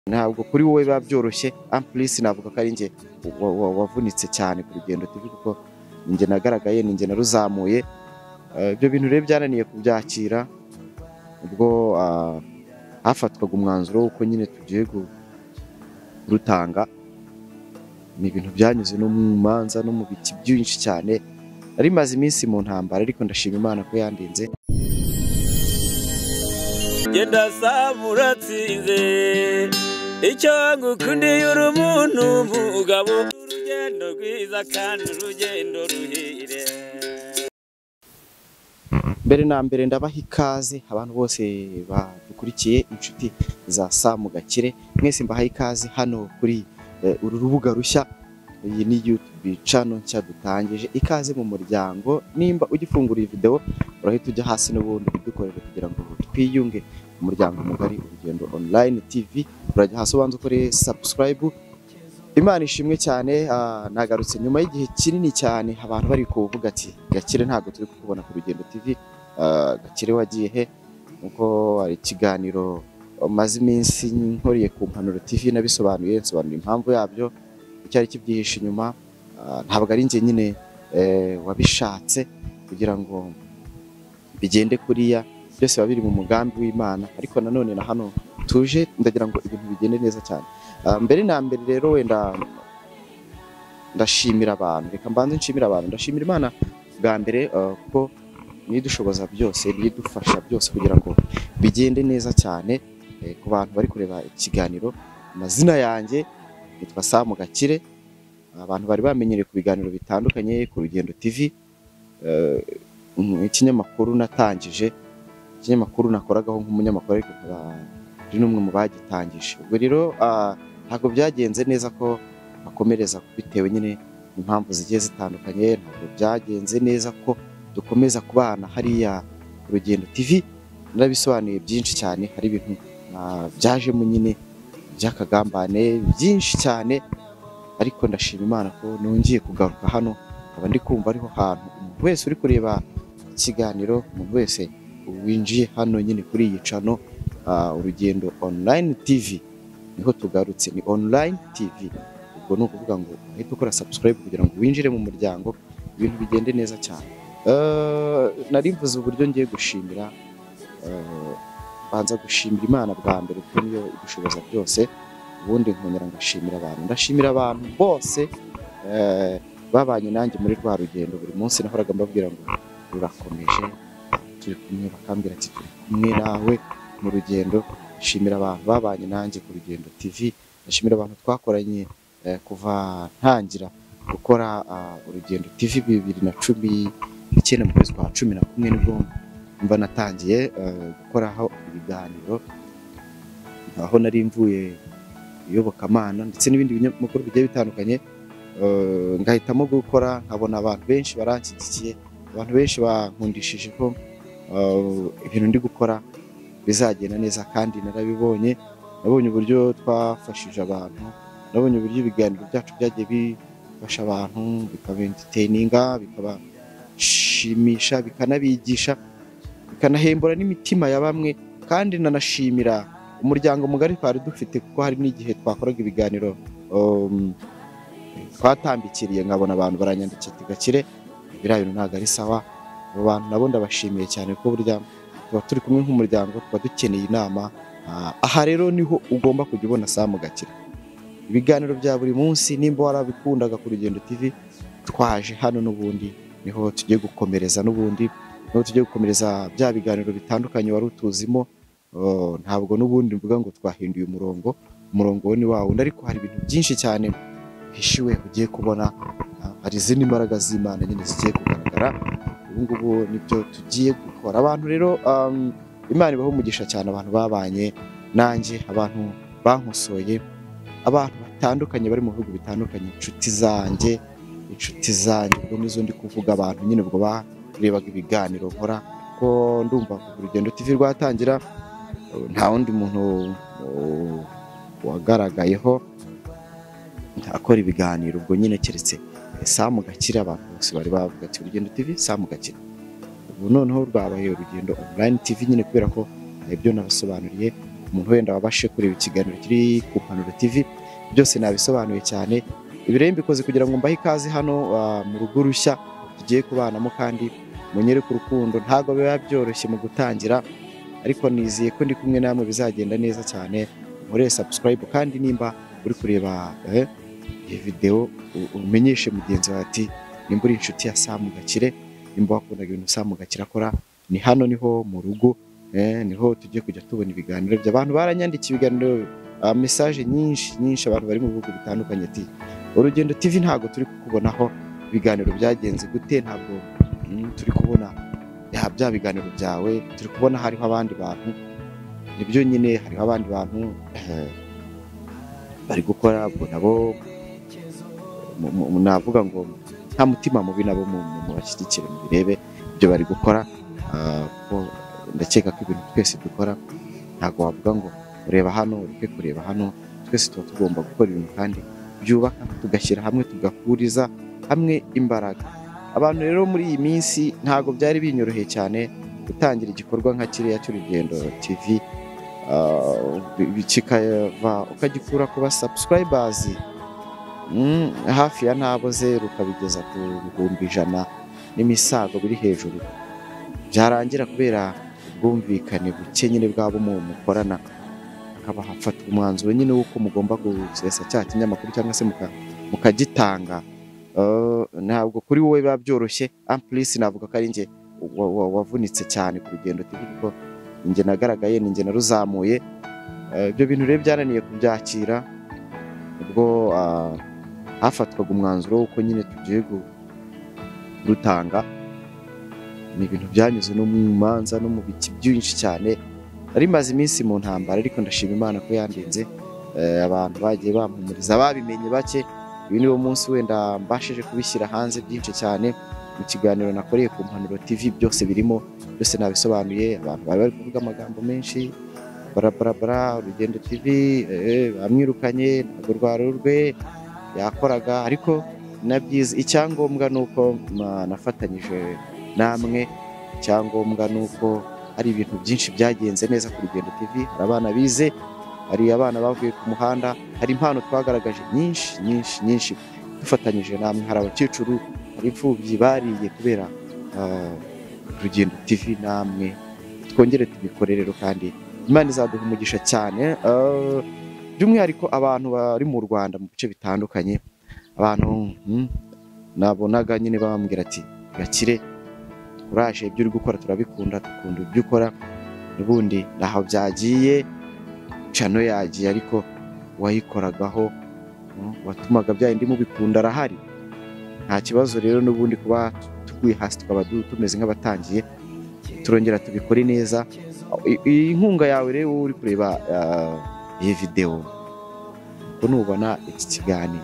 ntabwo kuri wowe biba byoroshye ampulisi navuga ko ari njye wavunitse cyane ku Rugendo TV kuko njye nagaragaye ninjye naruzamuye. Ibyo bintu rero byananiye kubyakira ubwo hafatwaga umwanzuro uko nyine tugiye kurutanga. Ni ibintu byanyuze no mu manza no mu biti byinshi cyane, nari maze iminsi mu ntambara ariko ndashima Imana ko yandinze. Genda samuratsinze icyo ngukundiye uri umuntu mugabo, urugendo rwiza kandi urugendo ruhire. Mbere na mbere ndabaha ikaze abantu bose badukurikiye, inshuti za Sam Gakire, mwese mbahaye ikaze hano kuri uru rubuga rushya. Iyi ni YouTube channel nshya dutangije, ikaze mu muryango. Nimba ugifungura iyi video urahita ujya hasi n'ubundi bidukorere kugira ngo twiyunge umuryango mugari Urugendo Online TV. Urajya hasi ubanza ukore subscribe. Imana ishimwe cyane. Nagarutse nyuma y'igihe kinini cyane abantu bari kuvuga ati Gakire ntabwo turi kukubona ku Rugendo TV. Gakire wagiye he? Nuko ari ikiganiro maze iminsi nkoriye ku Mpanuro TV nabisobanuye, nsobanura impamvu yabyo icyari kibyihishe inyuma. Ntabwo ari njye nyine wabishatse kugira ngo bigende kuriya, byose babiri mu mugambi w'Imana, ariko nanone na hano tuje ndagira ngo ibintu bigende neza cyane. Mbere na mbere rero wenda ndashimira abantu, reka mbanze nshimira abantu. Ndashimira Imana bwa mbere kuko nidushoboza byose, nidufasha byose kugira ngo bigende neza cyane. Ku bantu bari kureba ikiganiro, amazina yanjye nitwa Sam Gakire. Abantu bari bamenyereye ku biganiro bitandukanye ku Rugendo TV. Ikinyamakuru natangije, ikinyamakuru nakoragaho nk'umunyamakuru ariko ari n'umwe mu bagitangije. Ubwo rero ntabwo byagenze neza ko bakomereza bitewe nyine impamvu zigiye zitandukanye. Ntabwo byagenze neza ko dukomeza kubana hariya ku Rugendo TV. Narabisobanuye byinshi cyane, hari ibintu byajemo nyine by'akagambane byinshi cyane, ariko ndashima Imana ko nongeye kugaruka hano. Aba ndi kumva ariho hantu umuntu wese uri kureba ikiganiro, umuntu wese winjiye hano nyine kuri iyi channel Urugendo Online TV, niho tugarutse. Ni Online TV, ubwo ni ukuvuga ngo uhite ukora subscribe kugira ngo winjire mu muryango, ibintu bigende neza cyane. Nari mvuze uburyo ngiye gushimira, banza gushimira Imana bwa mbere kuko niyo idushoboza byose, ubundi nkongera ngashimira abantu. Ndashimira abantu bose babanye nanjye muri rwa rugendo. Buri munsi nahoraga mbabwira ngo rurakomeje, turi kumwe, bakambwira ati turi kumwe nawe mu rugendo. Ndashimira abantu babanye nanjye ku Rugendo TV. Ndashimira abantu twakoranye kuva ntangira gukora Urugendo TV 2019 mu kwezi kwa 11 nibwo mba natangiye gukoraho ibiganiro, aho nari mvuye iyobokamana ndetse n'ibindi binyamakuru bigiye bitandukanye. Ngahitamo gukora, nkabona abantu benshi baranshyigikiye, abantu benshi bankundishije ko ibintu ndi gukora bizagenda neza, kandi narabibonye. Nabonye uburyo twafashije abantu, nabonye uburyo ibiganiro byacu byagiye bifasha abantu, bikaba entertaininga, bikabashimisha, bikanabigisha, bikanahembura n'imitima ya bamwe. Kandi nanashimira umuryango mugari twari dufite, kuko hari n'igihe twakoraga ibiganiro twatambikiriye nkabona abantu baranyandikira ati Gakire biriya bintu ntabwo ari sawa. Abo bantu nabo ndabashimiye cyane kuko burya tuba turi kumwe nk'umuryango, tuba dukeneye inama. Aha rero niho ugomba kujya ubona Sam Gakire, ibiganiro bya buri munsi. Nimba warabikundaga ku Rugendo TV, twaje hano n'ubundi niho tugiye gukomereza, n'ubundi niho tugiye gukomereza bya biganiro bitandukanye wari utuzimo. Ntabwo n'ubundi mvuga ngo twahinduye umurongo wo ni wa wundi, ariko hari ibintu byinshi cyane hishiwe ugiye kubona. Hari izindi mbaraga z'Imana nyine zigiye kugaragara. Ubu ngubu nibyo tugiye gukora. Abantu rero Imana ibaho umugisha cyane, abantu babanye nanjye, abantu bankosoye, abantu batandukanye bari mu bihugu bitandukanye, inshuti zanjye ubwo nizo ndi kuvuga. Abantu nyine ubwo barebaga ibiganiro nkora, ko ndumva ku Rugendo TV rwatangira nta wundi muntu wagaragayeho akora ibiganiro ubwo nyine keretse Sam Gakire. Abantu bose bari bavuga ati Urugendo TV Sam Gakire. Ubu noneho rwabaye Urugendo Online TV nyine kubera ko ibyo nabasobanuriye umuntu wenda wabashe kureba ikiganiro kiri ku Mpanuro TV byose nabisobanuye cyane. Ibi rero mbikoze kugira ngo mbahe ikaze hano mu rugo rushya tugiye kubanamo kandi munyereke urukundo. Ntabwo biba byoroshye mu gutangira, ariko nizeye ko ndi kumwe namwe bizagenda neza cyane. Muri subscribe kandi nimba uri kureba iyi video umenyeshe mugenzi wawe ati nimba uri inshuti ya Sam Gakire, nimba wakundaga ibintu Sam Gakire akora. Ni hano niho mu rugo, niho tugiye kujya tubona ibiganiro by'abantu baranyandikiye ibiganiro, message nyinshi abantu bari mu bihugu bitandukanye ati Urugendo TV ntago turi kukubonaho ibiganiro byagenze gute, ntabwo turi kubona bya biganiro byawe, turi kubona hariho abandi bantu. Nibyo nyine hariho abandi bantu bari gukora nabo, navuga ngo nta mutima mubi nabo mu bashyigikire mu birebe ibyo bari gukora. Ndakeka ko ibintu twese dukora ntabwo wavuga ngo ureba hano ureke kureba hano, twese tuba tugomba gukora ibintu kandi byubaka, tugashyira hamwe, tugahuriza hamwe imbaraga. Abantu rero muri iyi minsi ntabwo byari binyoroheye cyane gutangira igikorwa nka kiriya cy'Urugendo TV, kikava ukagikura kuba subscribers hafi ya ntabo 0 ukabigeza ku 100 n'imisago biri hejuru. Byarangira kubera ubwumvikane buke nyine bwabo mukorana, akaba hafatwa umwanzuro nyine wuko mugomba gusesa cya kinyamakuru cyangwa se mukagitanga. Ntabwo kuri wowe biba byoroshye. Amplis navuga ko ari nge wavunitse cyane ku Rugendo TV kuko nge nagaragaye, ninge naruzamuye. Ibyo bintu rero byananiye kubyakira, ubwo hafatwaga umwanzuro wuko nyine tugiye gutanga. Ni ibintu byanyuze no mu manza no mu biki byinshi cyane. Ari maze iminsi mu ntambara, ariko ndashima Imana ko yandinze. Abantu bagiye bampumuriza, babimenye bake. Uyu niwo munsi wenda mbashije kubishyira hanze byinshi cyane. Mu kiganiro nakoreye ku Mpanuro TV byose birimo, byose nabisobanuye. Abantu bari kuvuga amagambo menshi, bara Urugendo TV bamwirukanye, ntabwo rwarurwe yakoraga, ariko nabyiza. Icyangombwa nuko nafatanyije namwe, icyangombwa nuko hari ibintu byinshi byagenze neza ku Rugendo TV. Hari abana bize, hari abana bavuye ku muhanda, hari impano twagaragaje nyinshi dufatanyije namwe. Hari abakecuru, hari imfubyi bariye kubera Rugendo TV. Namwe twongere tubikore rero, kandi Imana izaduha umugisha cyane. By'umwihariko abantu bari mu Rwanda mu bice bitandukanye, abantu nabonaga nyine bambwira ati Gakire, uraje ibyo uri gukora turabikunda, dukunda ibyo ukora. Ubundi naho byagiye cano yagiye, ariko wayikoragaho watumaga byayindi mubikunda arahari. Nta kibazo rero n'ubundi kuba tuguye hasi tukaba tumeze nk'abatangiye, turongera tubikore neza. Inkunga yawe rero uri kureba iyi video, ko nubona iki kiganiro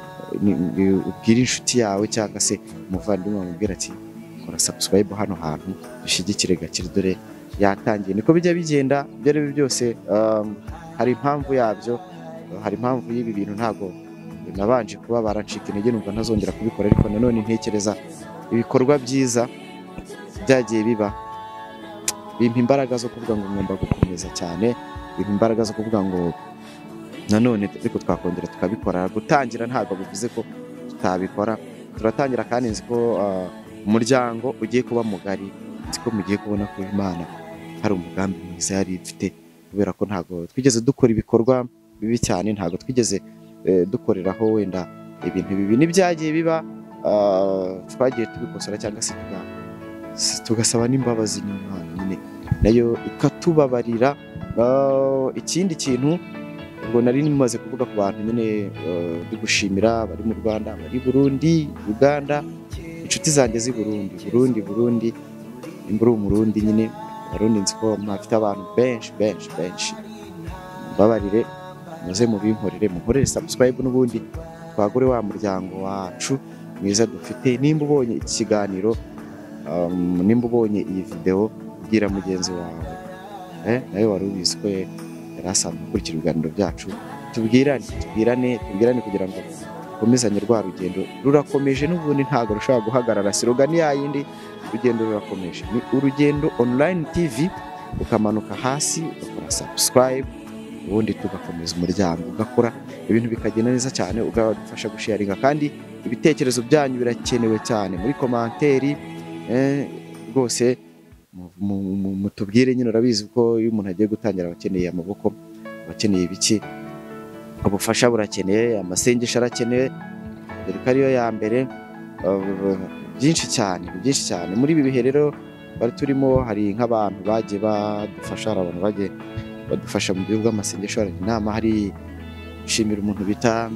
ubwira inshuti yawe cyangwa se umuvandimwe wamubwira ati kora subscribe hano hantu dushyigikire Gakire, dore yatangiye. Niko bijya bigenda. Ibyo ari byose hari impamvu yabyo, hari impamvu y'ibi bintu. Ntabwo nabanje kuba barancika intege numva ntazongera kubikora, ariko nanone ntekereza ibikorwa byiza byagiye bimpa imbaraga zo kuvuga ngo ngomba gukomeza cyane, bimpa imbaraga zo kuvuga ngo nanone ariko twakongera tukabikora. Gutangira ntabwo bivuze ko tutabikora, turatangira. Kandi nzi ko umuryango ugiye kuba mugari, nzi ko mugiye kubona ko Imana hari umugambi mwiza yari ifite, kubera ko ntabwo twigeze dukora ibikorwa bibi cyane, ntabwo twigeze dukoreraho wenda ibintu bibi. N'ibyagiye biba twagiye tubikosora cyangwa se tugasaba n'imbabazi n'Imana nyine nayo ikatubabarira. Ikindi kintu ubwo nari nimaze kuvuga ku bantu nyine dugushimira bari mu Rwanda, bari Burundi, Uganda, inshuti zanjye z'i Burundi, imburu Umurundi nyine. Barundi nzi ko mwafite abantu benshi. Babarire muze mubinkorere, muhorere subscribe n'ubundi twagure wa muryango wacu mwiza dufite. Nimba ubonye iki kiganiro, nimba ubonye iyi video, bwira mugenzi wawe nawe wari ubizi ko yarasanzwe gukurikira ibiganiro byacu. Tubwirane kugira ngo komezanye rwa rugendo. Rurakomeje n'ubundi ntabwo rushobora guhagarara. Slogan yayindi, urugendo rurakomeje. Ni Urugendo Online TV, ukamanuka hasi ugakora subscribe, ubundi tugakomeza umuryango ugakora ibintu bikagenda neza cyane, ugadufasha gusharinga, kandi ibitekerezo byanyu birakenewe cyane muri komanteri. Rwose mutubwire nyine, urabizi ko iyo umuntu agiye gutangira abakeneye amaboko, abakeneye ibiki, ubufasha burakeneye, amasengesho arakeneye, dore ko ariyo ya mbere. Byinshi cyane muri ibi bihe rero bari turimo, hari nk'abantu bagiye badufasha, hari abantu bagiye badufasha mu buryo bw'amasengesho. Hari inama, hari gushimira umuntu bita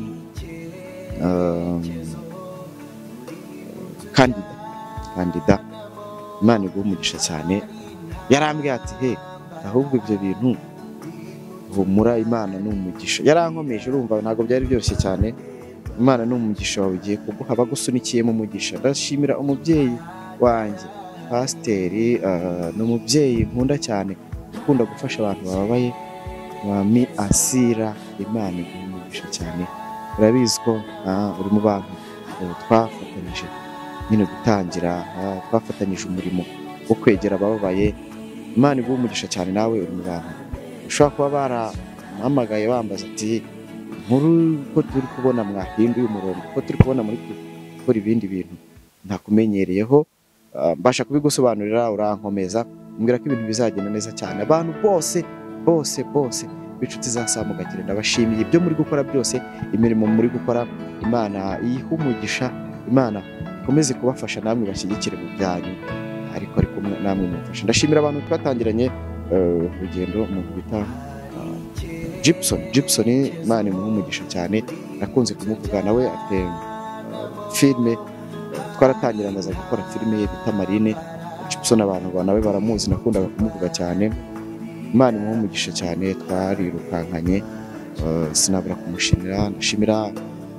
kandida, Imana iguha umugisha cyane. Yarambwiye ati he, ahubwo ibyo bintu humura, Imana ni umugisha. Yarankomeje, urumva ntabwo byari byoroshye cyane. Imana ni umugisha wawe ugiye kuguha, bagusunikiye mu mugisha. Ndashimira umubyeyi wanjye pasiteri, ni umubyeyi nkunda cyane, ukunda gufasha abantu bababaye, Mami Asira. Imana iguha umugisha cyane. Urabizi ko uri mu bantu twafatanyije nyine gutangira, twafatanyije umurimo wo kwegera abababaye. Imana iguha umugisha cyane. Nawe uri mu bantu ushobora kuba barampamagaye bambaza ati nkuru ko turi kubona mwahinduye umurongo, ko turi kubona muri gukora ibindi bintu ntakumenyereyeho, mbasha kubigusobanurira, urankomeza umbwira ko ibintu bizagenda neza cyane. Abantu bose b'inshuti za Samugakire ndabashimiye ibyo muri gukora byose, imirimo muri gukora. Imana iyiha umugisha, Imana ikomeze kubafasha, namwe bashyigikire mu byanyu, ariko namwe mufasha. Ndashimira abantu twatangiranye urugendo, umuntu bita Gibson, Imana imuha umugisha cyane. Nakunze kumuvuga, nawe afite filime twaratangirana, aza gukora filime ye bita Marine. Gibson abantu nawe baramuzi, nakundaga kumuvuga cyane. Imana imuha umugisha cyane. Twarirukankanye, sinabura kumushimira. Ndashimira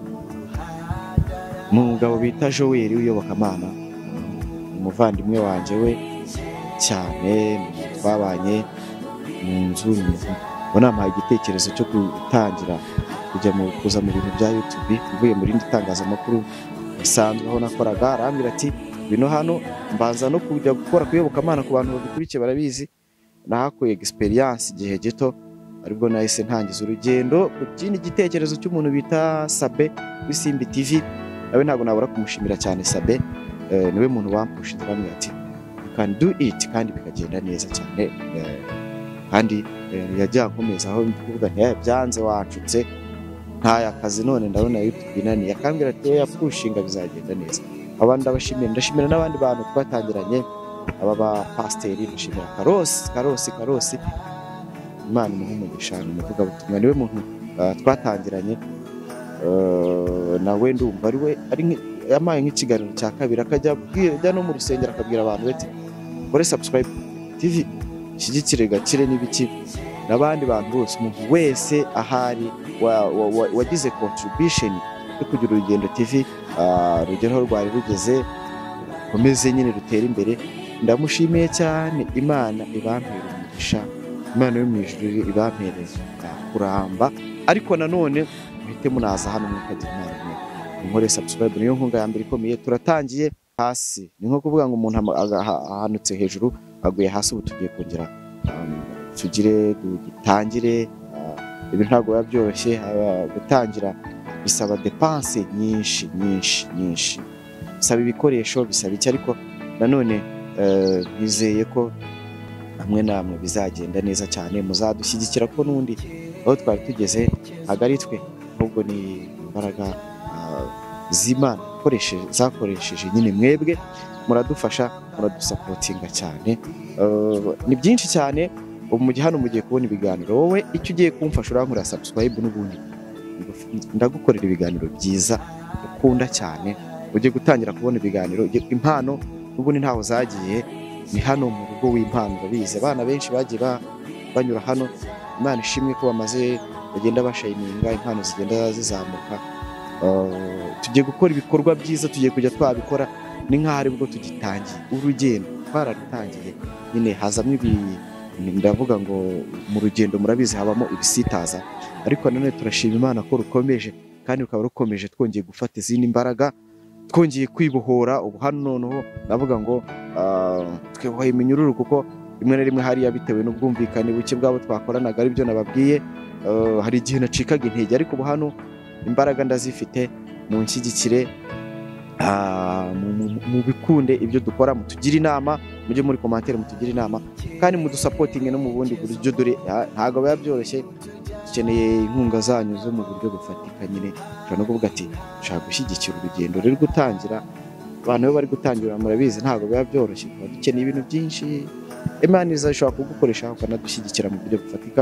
umugabo bita Joel w'iyobokamana, umuvandimwe wanjye we cyane, twabanye mu nzu. Namuhaye igitekerezo cyo gutangira kuza mu bintu bya YouTube, mvuye muri indi tangazamakuru bisanzwe aho nakoraga. Arambwira ati bino hano mbanza no kujya gukora kuyobokamana ku bantu babikurikiye barabizi. Nahakuye experience igihe gito, aribwo nahise ntangiza urugendo ku kindi gitekerezo cy'umuntu bita Sabe w'Isimbi TV. Nawe ntabwo nabura kumushimira cyane. Sabe niwe muntu wampushinze, arambwira ati you can do it, kandi bikagenda neza cyane. Kandi yajya nkomeza aho mvuga nti byanze wacutse ntaya akazi, none ndabona YouTube inaniye. Akambwira ati yapushinga bizagenda neza. Abandi ndashimira n'abandi bantu twatangiranye, aba ba pasiteri. Ndashimira Karosi, Imana imuha umugisha, umuvuga butumwa. Niwe muntu twatangiranye, nawe ndumva ari yamaye nk'ikiganiro cya kabiri, akajya no mu rusengero akabwira abantu bati kore subscribe TV, shyigikire Gakire n'ibiki. N'abandi bantu bose, umuntu wese ahari wagize contribution yo kugira Urugendo TV rugeraho rwari rugeze, komeze nyine rutera imbere. Ndamushimiye cyane. Imana ibampere umugisha, Imana yo mu ijuru ibampere kuramba. Ariko nanone muhite munaza hano mukagira Imana, nkore subscribe, niyo nkunga ya mbere ikomeye. Turatangiye hasi, ni nko kuvuga ngo umuntu ahanutse hejuru aguye hasi. Ubu tugiye kongera dutangire. Ibintu ntabwo biba byoroshye, gutangira bisaba depense nyinshi, bisaba ibikoresho, bisaba iki, ariko nanone nizeye ko hamwe namwe bizagenda neza cyane. Muzadushyigikira ko n'undi aho twari tugeze hagari twe, ahubwo ni imbaraga z'Imana zakoresheje nyine. Mwebwe muradufasha, muradusapotinga cyane. Ni byinshi cyane. Ubu mu gihe hano mugiye kubona ibiganiro, wowe icyo ugiye kumfasha urankora subscribe, n'ubundi ndagukorera ibiganiro byiza ukunda cyane. Ugiye gutangira kubona ibiganiro. Impano n'ubundi ntaho zagiye, ni hano mu rugo w'impano. Babizi abana benshi bagiye banyura hano. Imana ishimwe ko bamaze bagenda bashayininga, impano zigenda zizamuka. Tugiye gukora ibikorwa byiza, tugiye kujya twabikora. Ni nk'aho aribwo tugitangiye urugendo, twararutangiye nyine. Hazamo ndavuga ngo mu rugendo murabizi habamo ibisitaza, ariko nanone turashima Imana ko rukomeje, kandi rukaba rukomeje. Twongeye gufata izindi mbaraga, twongeye kwibohora. Ubu hano noneho ndavuga ngo twebohoye iminyururu, kuko rimwe na rimwe hariya bitewe n'ubwumvikane buke bwabo twakoranaga ari byo nababwiye, hari igihe nacikaga intege, ariko ubu hano imbaraga ndazifite, munshyigikire, mu bikunde ibyo dukora, mutugire inama, mujye muri commentaire mutugire inama, kandi mudusapotinge no mu bundi buryo, dore ntabwo biba byoroshye, dukeneye inkunga zanyu zo mu buryo bufatika nyine. Ushobora no kuvuga ati ushaka gushyigikira urugendo ruri gutangira, abantu bo bari gutangira murabizi ntabwo biba byoroshye, tuba dukeneye ibintu byinshi, Imana izashobora kugukoresha ukanadushyigikira mu buryo bufatika,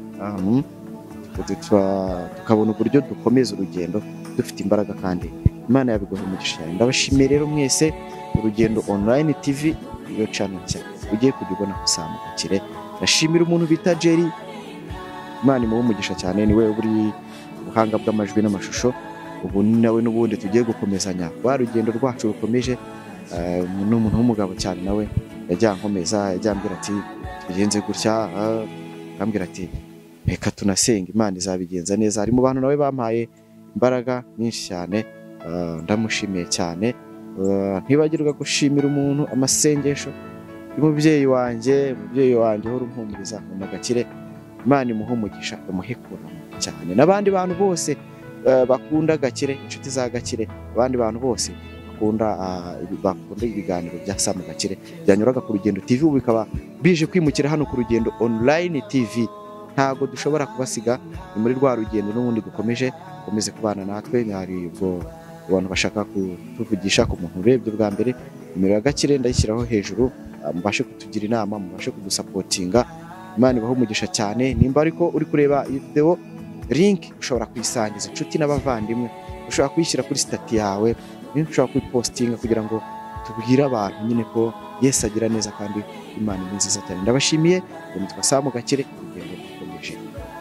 tukabona uburyo dukomeza urugendo dufite imbaraga, kandi Imana yabiguha umugisha cyane. Ndabashimiye rero mwese, Urugendo Online TV iyo channel nshya ugiye kujya ubona Sam Gakire. Ndashimira umuntu bita Jerry, Imana imuhe umugisha cyane, niwe uri ubuhanga bw'amajwi n'amashusho, ubu nawe n'ubundi tugiye gukomezanya wa rugendo rwacu rukomeje. N'umuntu w'umugabo cyane, nawe yajya nkomeza, yajya ambwira ati tugenze gutya, ambwira ati reka tunasenga Imana izabigenza neza. Hari mu bantu nawe bampaye imbaraga nyinshi cyane, ndamushimiye cyane. Ntibagirwa gushimira umuntu amasengesho y'umubyeyi wanjye uhora umpumuriza mu Gakire. Imana imuhe umugisha, imuhekura cyane. N'abandi bantu bose bakunda Gakire, inshuti za Gakire, abandi bantu bose bakunda ibiganiro bya Sam Gakire byanyuraga ku Rugendo TV, ubu bikaba bije kwimukira hano ku Rugendo Online TV. Ntago dushobora kubasiga, ni muri rwa rugendo n'ubundi dukomeze kubana natwe. Hari ubwo abantu bashaka kutuvugisha ku muntu urebye bwa mbere, nimero ya Gakire ndayishyiraho hejuru, mubashe kutugira inama, mubashe kudusapotinga. Imana ibaho umugisha cyane. Nimba ariko uri kureba iyi video, link ushobora kuyisangiza inshuti n'abavandimwe, ushobora kuyishyira kuri stati yawe, ushobora kuyipostinga kugira ngo tubwire abantu nyine ko Yesu agira neza kandi Imana ni nziza cyane. Ndabashimiye, nitwa Sam Gakire, urugendo rukomeje.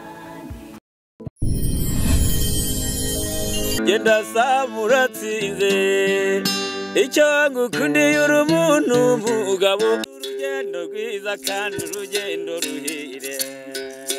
Genda Sam uratsinze, icyo ngukundiye uri umuntu mugabo, urugendo rwiza kandi urugendo ruhire.